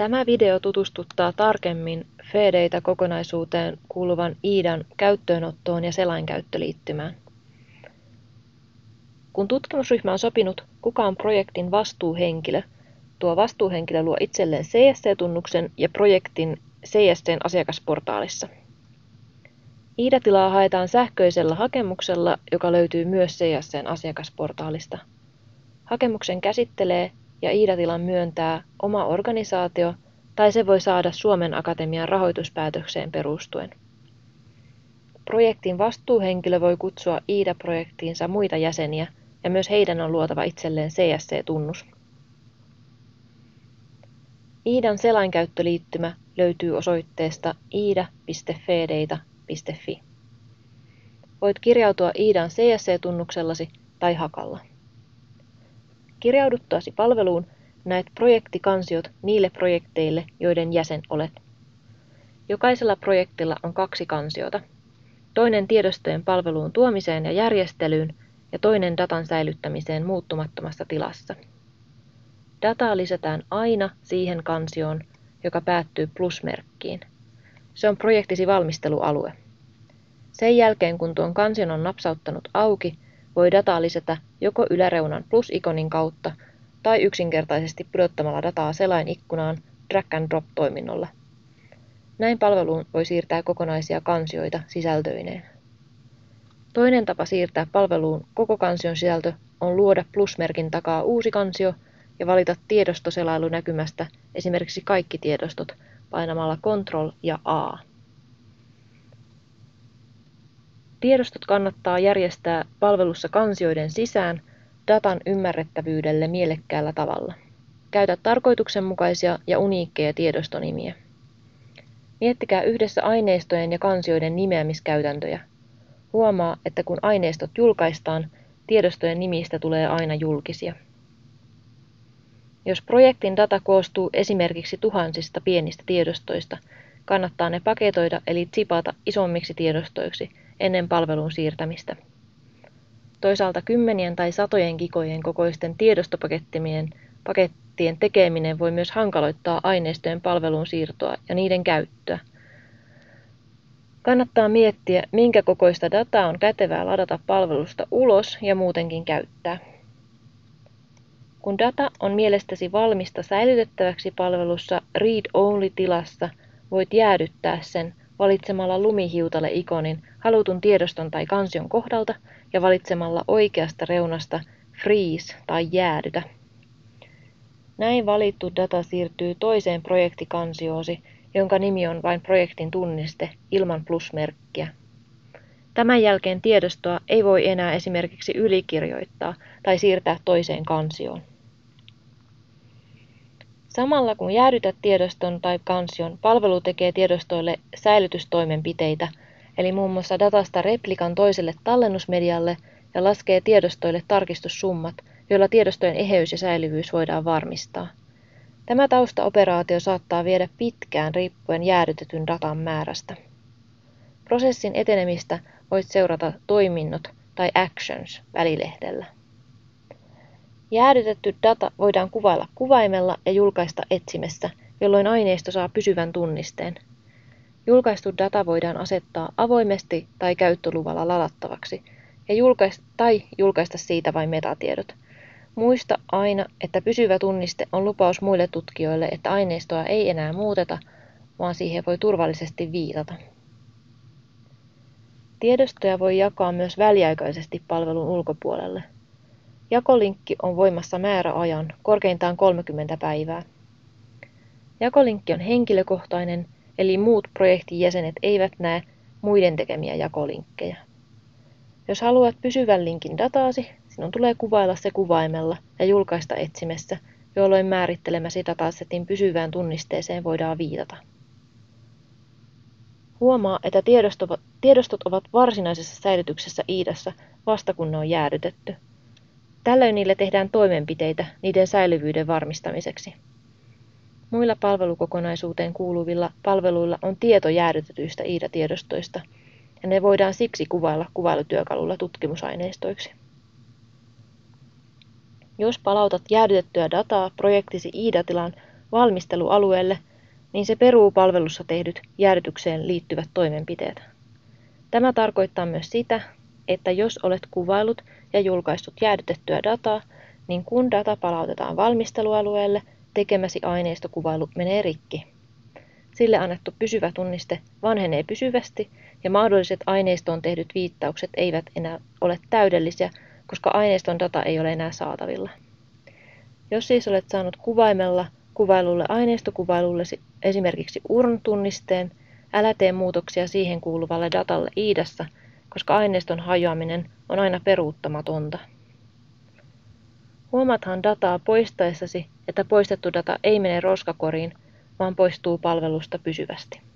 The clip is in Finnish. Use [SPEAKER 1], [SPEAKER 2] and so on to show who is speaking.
[SPEAKER 1] Tämä video tutustuttaa tarkemmin FEDATA-kokonaisuuteen kuuluvan IDAn käyttöönottoon ja selainkäyttöliittymään. Kun tutkimusryhmä on sopinut, kuka on projektin vastuuhenkilö, tuo vastuuhenkilö luo itselleen CSC-tunnuksen ja projektin CSC:n asiakasportaalissa. IDA-tilaa haetaan sähköisellä hakemuksella, joka löytyy myös CSC:n asiakasportaalista. Hakemuksen käsittelee ja IDA-tilan myöntää oma organisaatio tai se voi saada Suomen Akatemian rahoituspäätökseen perustuen. Projektin vastuuhenkilö voi kutsua IDA-projektiinsa muita jäseniä ja myös heidän on luotava itselleen CSC-tunnus. IDAn selainkäyttöliittymä löytyy osoitteesta ida.fedata.fi. Voit kirjautua IDAn CSC-tunnuksellasi tai hakalla. Kirjauduttuasi palveluun näet projektikansiot niille projekteille, joiden jäsen olet. Jokaisella projektilla on 2 kansiota. Toinen tiedostojen palveluun tuomiseen ja järjestelyyn ja toinen datan säilyttämiseen muuttumattomassa tilassa. Dataa lisätään aina siihen kansioon, joka päättyy plusmerkkiin. Se on projektisi valmistelualue. Sen jälkeen, kun tuon kansion on napsauttanut auki, voi dataa lisätä joko yläreunan plus-ikonin kautta tai yksinkertaisesti pudottamalla dataa selainikkunaan drag and drop toiminnolla. Näin palveluun voi siirtää kokonaisia kansioita sisältöineen. Toinen tapa siirtää palveluun koko kansion sisältö on luoda plusmerkin takaa uusi kansio ja valita tiedostoselailu-näkymästä esimerkiksi kaikki tiedostot painamalla Ctrl ja A. Tiedostot kannattaa järjestää palvelussa kansioiden sisään datan ymmärrettävyydelle mielekkäällä tavalla. Käytä tarkoituksenmukaisia ja uniikkeja tiedostonimiä. Miettikää yhdessä aineistojen ja kansioiden nimeämiskäytäntöjä. Huomaa, että kun aineistot julkaistaan, tiedostojen nimistä tulee aina julkisia. Jos projektin data koostuu esimerkiksi tuhansista pienistä tiedostoista, kannattaa ne paketoida eli zipata isommiksi tiedostoiksi ennen palvelun siirtämistä. Toisaalta kymmenien tai satojen gigojen kokoisten tiedostopakettien tekeminen voi myös hankaloittaa aineistojen palveluun siirtoa ja niiden käyttöä. Kannattaa miettiä, minkä kokoista dataa on kätevää ladata palvelusta ulos ja muutenkin käyttää. Kun data on mielestäsi valmista säilytettäväksi palvelussa read-only-tilassa, voit jäädyttää sen valitsemalla lumihiutale-ikonin halutun tiedoston tai kansion kohdalta ja valitsemalla oikeasta reunasta freeze tai jäädytä. Näin valittu data siirtyy toiseen projektikansiyoosi, jonka nimi on vain projektin tunniste ilman plusmerkkiä. Tämän jälkeen tiedostoa ei voi enää esimerkiksi ylikirjoittaa tai siirtää toiseen kansioon. Samalla kun jäädytät tiedoston tai kansion, palvelu tekee tiedostoille säilytystoimenpiteitä, eli muun muassa datasta replikan toiselle tallennusmedialle ja laskee tiedostoille tarkistussummat, joilla tiedostojen eheys ja säilyvyys voidaan varmistaa. Tämä taustaoperaatio saattaa viedä pitkään riippuen jäädytetyn datan määrästä. Prosessin etenemistä voit seurata toiminnot tai actions välilehdellä. Jäädytetty data voidaan kuvailla kuvaimella ja julkaista etsimessä, jolloin aineisto saa pysyvän tunnisteen. Julkaistu data voidaan asettaa avoimesti tai käyttöluvalla ladattavaksi ja julkaista siitä vain metatiedot. Muista aina, että pysyvä tunniste on lupaus muille tutkijoille, että aineistoa ei enää muuteta, vaan siihen voi turvallisesti viitata. Tiedostoja voi jakaa myös väliaikaisesti palvelun ulkopuolelle. Jakolinkki on voimassa määräajan, korkeintaan 30 päivää. Jakolinkki on henkilökohtainen, eli muut projektin jäsenet eivät näe muiden tekemiä jakolinkkejä. Jos haluat pysyvän linkin dataasi, sinun tulee kuvailla se kuvaimella ja julkaista etsimessä, jolloin määrittelemäsi datasetin pysyvään tunnisteeseen voidaan viitata. Huomaa, että tiedostot ovat varsinaisessa säilytyksessä IDAssa vasta kun ne on jäädytetty. Tällöin niille tehdään toimenpiteitä niiden säilyvyyden varmistamiseksi. Muilla palvelukokonaisuuteen kuuluvilla palveluilla on tieto jäädytetyistä IDA-tiedostoista, ja ne voidaan siksi kuvailla kuvailutyökalulla tutkimusaineistoiksi. Jos palautat jäädytettyä dataa projektisi IDA-tilaan, valmistelualueelle, niin se peruu palvelussa tehdyt jäädytykseen liittyvät toimenpiteet. Tämä tarkoittaa myös sitä, että jos olet kuvaillut ja julkaissut jäädytettyä dataa, niin kun data palautetaan valmistelualueelle, tekemäsi aineistokuvailu menee rikki. Sille annettu pysyvä tunniste vanhenee pysyvästi ja mahdolliset aineistoon tehdyt viittaukset eivät enää ole täydellisiä, koska aineiston data ei ole enää saatavilla. Jos siis olet saanut kuvaimella kuvailulle aineistokuvailulle esimerkiksi URN-tunnisteen, älä tee muutoksia siihen kuuluvalle datalle IDAssa, koska aineiston hajoaminen on aina peruuttamatonta. Huomaathan dataa poistaessasi, että poistettu data ei mene roskakoriin, vaan poistuu palvelusta pysyvästi.